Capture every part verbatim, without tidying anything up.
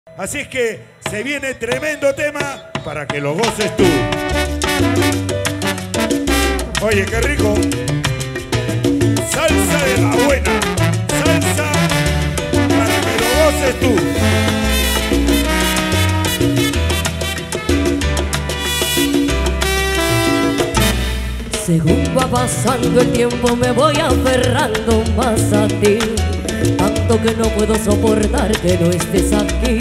Así es que se viene tremendo tema para que lo goces tú. Oye, qué rico. Salsa de la buena. Salsa para que lo goces tú. Según va pasando el tiempo me voy aferrando más a ti, tanto que no puedo soportar que no estés aquí.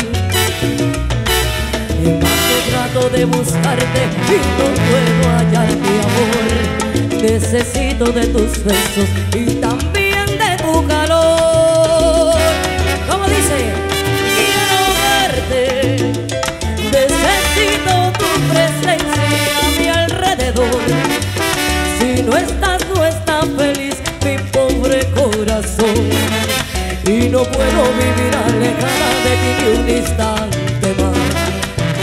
En vano trato de buscarte y no puedo hallar mi amor. Necesito de tus besos y también de tu calor. ¿Cómo dice? Quiero verte, necesito tu presencia a mi alrededor. Si no estás, no está feliz mi pobre corazón. Y no puedo vivir alejada de ti ni un instante más.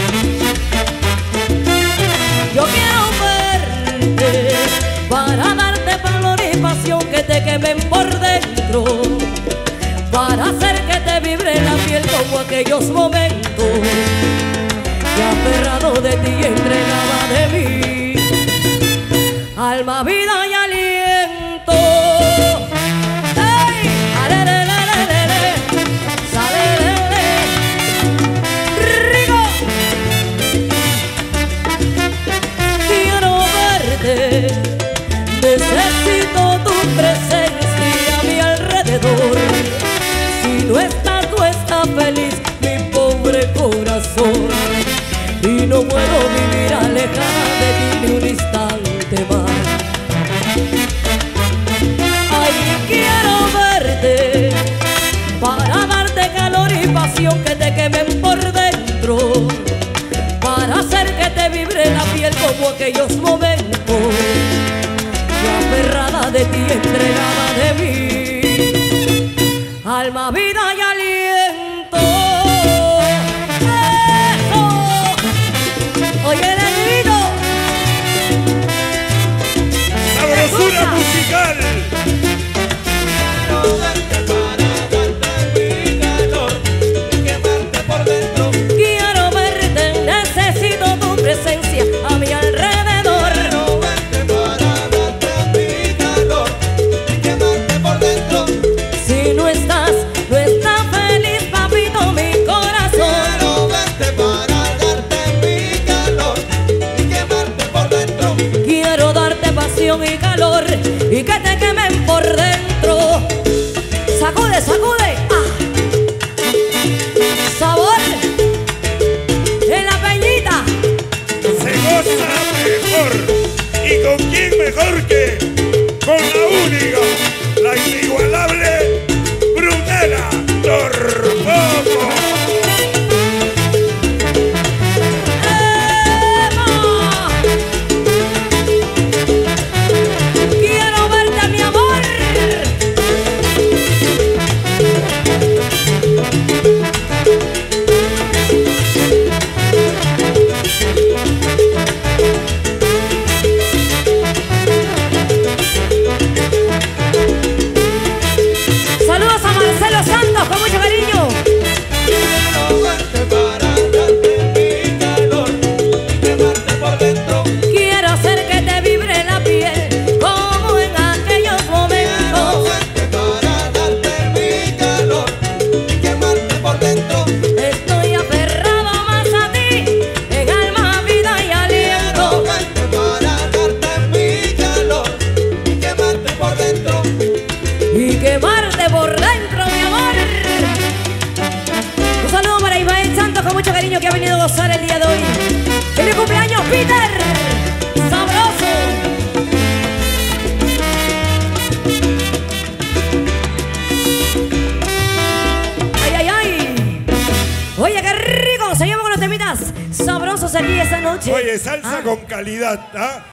Yo quiero verte para darte valor y pasión que te quemen por dentro, para hacer que te vibre la piel como aquellos momentos que aferrado de ti y entregada de mí, alma, vida y aliento. ¡Ey! ¡Alelelelelele! ¡Salelele! ¡Rico! Quiero verte, necesito tu presencia a mi alrededor. Si no estás, no está feliz mi pobre corazón. Y no puedo vivir alejada de ti ni un instante más. Ay, quiero verte para darte calor y pasión que te quemen por dentro, para hacer que te vibre la piel como aquellos momentos que aferrada de ti, entregada de mí, alma, vida y aliento. Oye, negrito, ¡Sabrosura musical! Quiero verte para darte mi calor y quemarte por dentro. quiero verte, necesito tu presencia a mi alrededor. Quiero verte para darte mi calor y quemarte por dentro. Si no estás, no está feliz, papito, mi corazón. Quiero verte para darte mi calor y quemarte por dentro. Quiero darte pasión y calor y que te quemen por dentro. Sacude, sacude. Ah. Sabor en la peñita. Se goza mejor. ¿Y con quién mejor que con la única, la inigualable Brunella Torpoco? ¡Ema! Quiero verte, mi amor. Saludos a Marcelo Santos con mucho cariño. Quiero verte para darte mi calor y quemarte por dentro. Quiero hacer que te vibre la piel como en aquellos Quiero momentos. verte para darte mi calor y quemarte por dentro. Estoy aferrado más a ti en alma, vida y Quiero aliento. verte para darte mi calor y quemarte por dentro. Y quemarte por dentro, mi amor. Un saludo para Ismael Santos con mucho cariño que ha venido a gozar el día de hoy. ¡Feliz cumpleaños, Peter! ¡Sabroso! ¡Ay, ay, ay! Oye, qué rico. Seguimos con los temitas sabrosos aquí esta noche. Oye, salsa Ah. con calidad, ¿ah?